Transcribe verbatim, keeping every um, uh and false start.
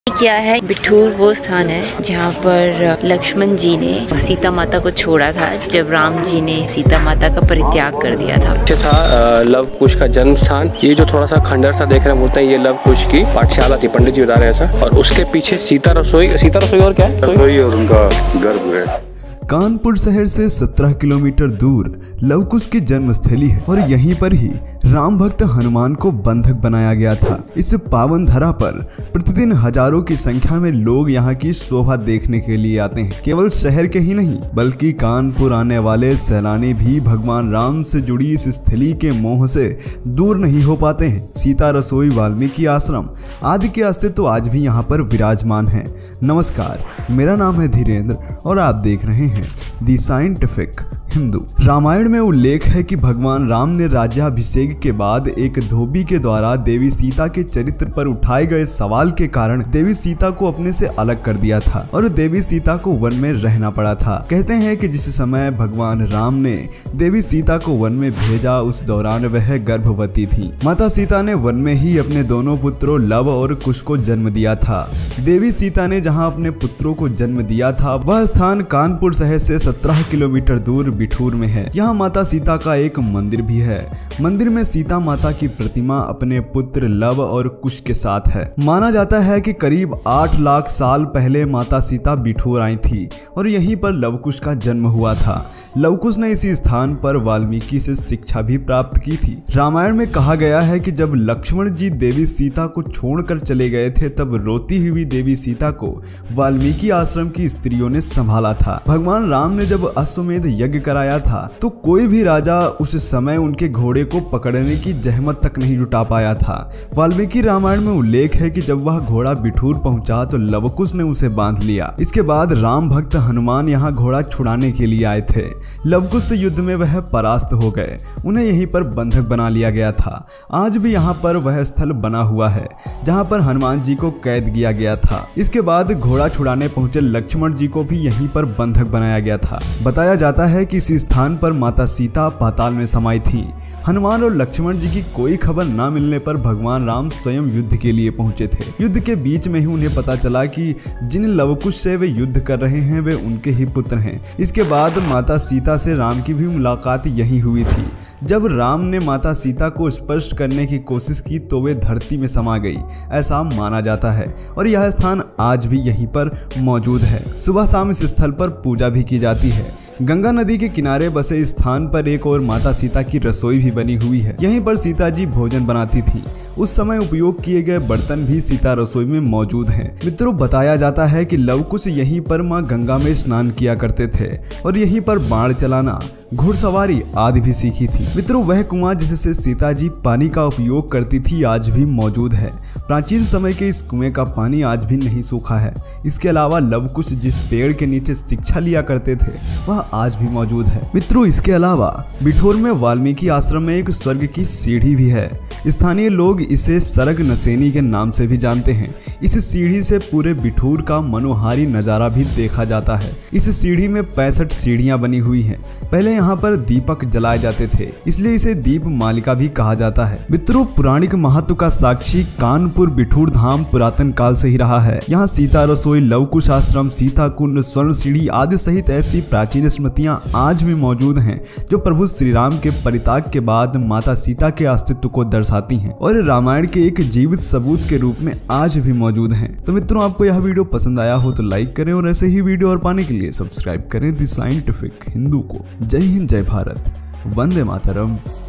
क्या है, बिठूर वो स्थान है जहाँ पर लक्ष्मण जी ने सीता माता को छोड़ा था जब राम जी ने सीता माता का परित्याग कर दिया था। ये था लव कुश का जन्म स्थान। ये जो थोड़ा सा खंडर सा देख रहे हैं, बोलते हैं ये लव कुश की पाठशाला थी, पंडित जी बता रहे हैं ऐसा। और उसके पीछे सीता रसोई, सीता रसोई और क्या है, रसोई और उनका गर्भ है। कानपुर शहर से सत्रह किलोमीटर दूर लवकुश की जन्मस्थली है और यहीं पर ही राम भक्त हनुमान को बंधक बनाया गया था। इस पावन धरा पर प्रतिदिन हजारों की संख्या में लोग यहाँ की शोभा देखने के लिए आते हैं। केवल शहर के ही नहीं बल्कि कानपुर आने वाले सैलानी भी भगवान राम से जुड़ी इस स्थली के मोह से दूर नहीं हो पाते हैं। सीता रसोई, वाल्मीकि आश्रम आदि के अस्तित्व आज भी यहाँ पर विराजमान है। नमस्कार, मेरा नाम है धीरेन्द्र और आप देख रहे हैं दी साइंटिफिक हिंदू। रामायण में उल्लेख है कि भगवान राम ने राज्याभिषेक के बाद एक धोबी के द्वारा देवी सीता के चरित्र पर उठाए गए सवाल के कारण देवी सीता को अपने से अलग कर दिया था और देवी सीता को वन में रहना पड़ा था। कहते हैं कि जिस समय भगवान राम ने देवी सीता को वन में भेजा उस दौरान वह गर्भवती थी। माता सीता ने वन में ही अपने दोनों पुत्रों लव और कुश को जन्म दिया था। देवी सीता ने जहाँ अपने पुत्रों को जन्म दिया था वह स्थान कानपुर शहर से सत्रह किलोमीटर दूर बिठूर में है। यहाँ माता सीता का एक मंदिर भी है। मंदिर में सीता माता की प्रतिमा अपने पुत्र लव और कुश के साथ है। माना जाता है कि करीब आठ लाख साल पहले माता सीता बिठूर आई थी और यहीं पर लवकुश का जन्म हुआ था। लवकुश ने इसी स्थान पर वाल्मीकि से शिक्षा भी प्राप्त की थी। रामायण में कहा गया है कि जब लक्ष्मण जी देवी सीता को छोड़कर चले गए थे तब रोती हुई देवी सीता को वाल्मीकि आश्रम की स्त्रियों ने संभाला था। भगवान राम ने जब अश्वमेध यज्ञ कराया था तो कोई भी राजा उस समय उनके घोड़े को पकड़ने की जहमत तक नहीं जुटा पाया था। वाल्मीकि रामायण में उल्लेख है कि जब वह घोड़ा बिठूर पहुंचा तो लवकुश ने उसे बांध लिया। इसके बाद राम भक्त हनुमान यहाँ घोड़ा छुड़ाने के लिए आए थे। लवकुश से युद्ध में वह परास्त हो गए। उन्हें यहीं पर बंधक बना लिया गया था। आज भी यहाँ पर वह स्थल बना हुआ है जहाँ पर हनुमान जी को कैद किया गया था। इसके बाद घोड़ा छुड़ाने पहुंचे लक्ष्मण जी को भी यहीं पर बंधक बनाया गया था। बताया जाता है कि इस स्थान पर माता सीता पाताल में समाई थी। हनुमान और लक्ष्मण जी की कोई खबर न मिलने पर भगवान राम स्वयं युद्ध के लिए पहुंचे थे। युद्ध के बीच में ही उन्हें पता चला कि जिन लवकुश से वे युद्ध कर रहे हैं वे उनके ही पुत्र हैं। इसके बाद माता सीता से राम की भी मुलाकात यही हुई थी। जब राम ने माता सीता को स्पर्श करने की कोशिश की तो वे धरती में समा गई, ऐसा माना जाता है और यह स्थान आज भी यहीं पर मौजूद है। सुबह शाम इस स्थल पर पूजा भी की जाती है। गंगा नदी के किनारे बसे इस स्थान पर एक और माता सीता की रसोई भी बनी हुई है। यहीं पर सीता जी भोजन बनाती थी। उस समय उपयोग किए गए बर्तन भी सीता रसोई में मौजूद हैं। मित्रों, बताया जाता है कि लवकुश यहीं पर मां गंगा में स्नान किया करते थे और यहीं पर बाण चलाना, घुड़सवारी आदि भी सीखी थी। मित्रों, वह कुआं जिससे सीता जी पानी का उपयोग करती थी आज भी मौजूद है। प्राचीन समय के इस कुएं का पानी आज भी नहीं सूखा है। इसके अलावा लवकुश जिस पेड़ के नीचे शिक्षा लिया करते थे वह आज भी मौजूद है। मित्रों, इसके अलावा बिठूर में वाल्मीकि आश्रम में एक स्वर्ग की सीढ़ी भी है। स्थानीय लोग इसे सरग नसेनी के नाम से भी जानते हैं। इस सीढ़ी से पूरे बिठूर का मनोहारी नजारा भी देखा जाता है। इस सीढ़ी में पैंसठ सीढ़ियां बनी हुई हैं। पहले यहाँ पर दीपक जलाए जाते थे, इसलिए इसे दीप मालिका भी कहा जाता है। मित्रों, पौराणिक महत्व का साक्षी कानपुर बिठूर धाम पुरातन काल से ही रहा है। यहाँ सीता रसोई, लवकुश आश्रम, सीता कुंड, स्वर्ण सीढ़ी आदि सहित ऐसी प्राचीन स्मृतियां आज भी मौजूद हैं जो प्रभु श्री राम के परित्याग के बाद माता सीता के अस्तित्व को दर्शाती हैं और रामायण के एक जीवित सबूत के रूप में आज भी मौजूद हैं। तो मित्रों, आपको यह वीडियो पसंद आया हो तो लाइक करें और ऐसे ही वीडियो और पाने के लिए सब्सक्राइब करें दी साइंटिफिक हिंदू को। जय हिंद, जय भारत, वंदे मातरम।